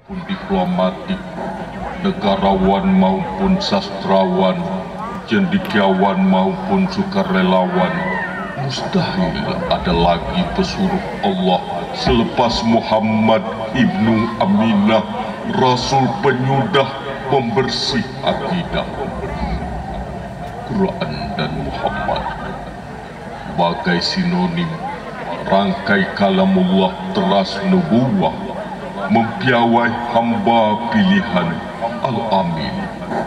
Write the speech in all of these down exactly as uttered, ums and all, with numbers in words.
pun diplomatik, negarawan maupun sastrawan, cendekiawan maupun sukarelawan, mustahil ada lagi pesuruh Allah selepas Muhammad ibnu Aminah, Rasul penyudah pembersih akidah. Quran dan Muhammad bagai sinonim rangkai kalamullah teras nubuwah, mempiawai hamba pilihan Al-Amin.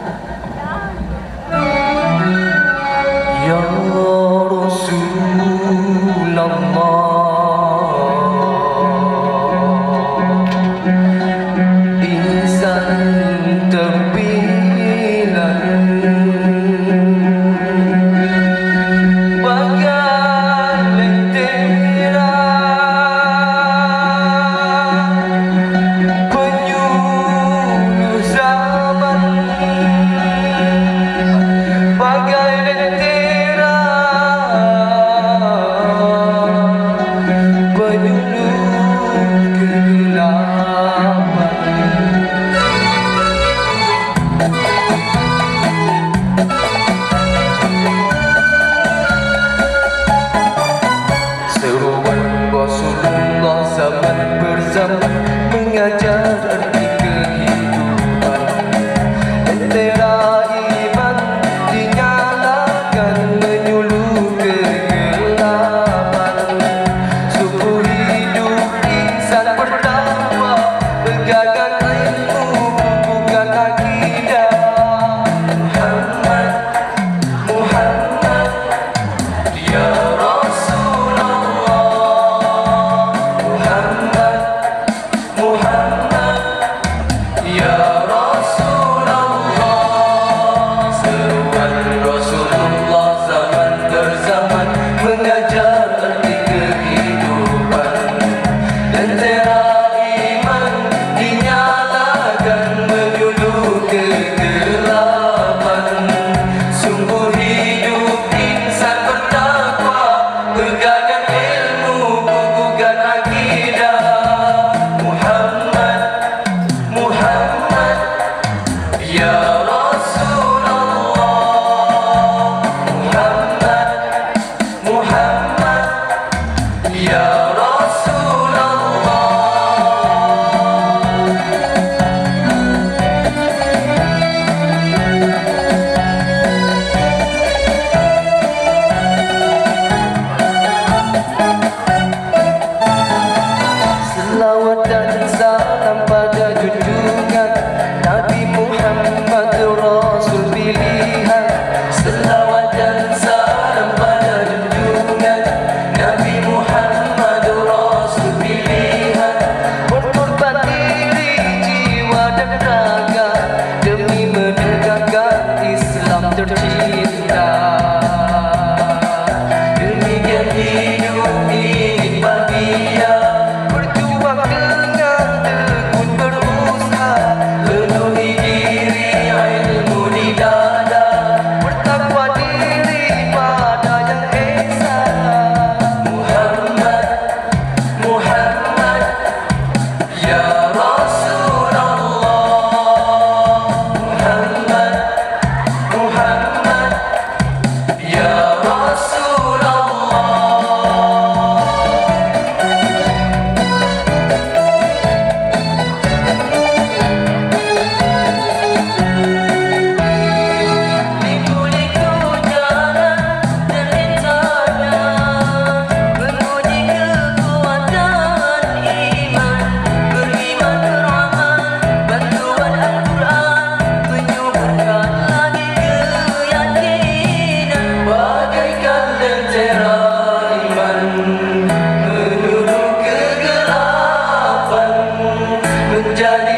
Ya Rasulullah, insan terpilih, bagai lentera penyuluh zaman, bagai lentera penyuluh kegelapan. Seruan Rasulullah zaman bersama mengajar arti kehidupan. Lentera iman dinyalakan menyuluh kegelapan. Suku hidup insan bertakwa, pegangan ilmu bukan akidah. Muhammad, Muhammad, ya Rasulullah. Muhammad, Muhammad, ya Rasulullah. Seruan Rasulullah zaman berzaman mengajar arti kehidupan. Lentera iman dinyalakan menyuluh kegelapan. Sungguh hidup insan bertakwa, pegangan ilmu bukan akidah. Muhammad, Muhammad, ya Rasulullah. Muhammad, Muhammad, ya Rasulullah. Selawat dan salam pada junjungan Nabi Muhammad, Rasul pilihan. Selawat dan salam pada junjungan Nabi Muhammad, Rasul pilihan. Berkorban diri, jiwa dan raga demi menegakkan Islam tercinta. Demikian hidup ini bahagia, berjuang dengan tekun berusaha, penuhi diri ilmu di dada, bertakwa diri pada yang esa. Muhammad, Muhammad, ya Rasulullah. Muhammad, Muhammad, ya Rasulullah. Liku-liku jalan terintanya, menguji kekuatan iman, beriman beramal, bantuan Al-Quran, menyuburkan lagi keyakinan. Bagaikan lentera iman menyuluh kegelapan, menjadi